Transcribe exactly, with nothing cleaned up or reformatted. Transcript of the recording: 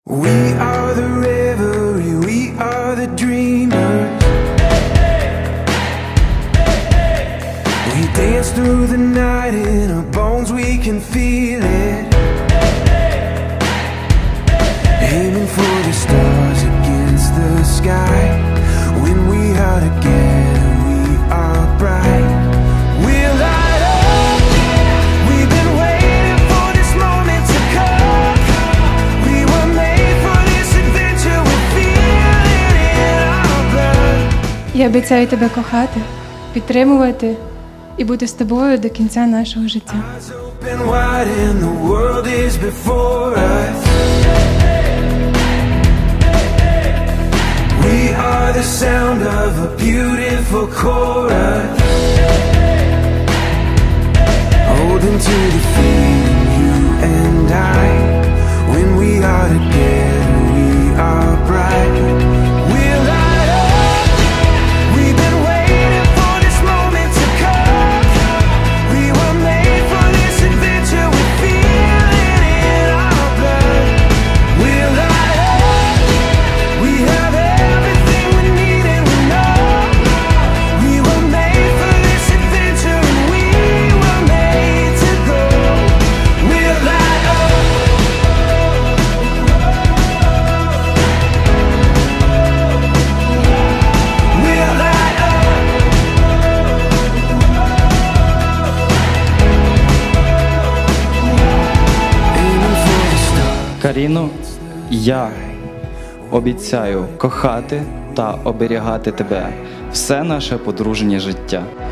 We are the revelry, we are the dreamers. We dance through the night, in our bones we can feel it. Aiming for the stars against the sky. When we are together, we are bright. We'll light up. We've been waiting for this moment to come. We were made for this adventure. We feel it in our blood. Я обіцяю тебе кохати, підтримувати і бути з тобою до кінця нашого життя. Eyes open wide and the world is before us. We are the sound of a beautiful chorus. Holding to the feeling, you and I. When we are together, we are bright. We'll light up. We've been waiting for this moment to come. We were made for this adventure. We feel it in our blood. We'll light up. We have everything we need and we know. We were made for this adventure and we were made to go. We'll light up. We'll light up. Aiming for the stars. Каріно, я обіцяю кохати та оберігати тебе все наше подружнє життя.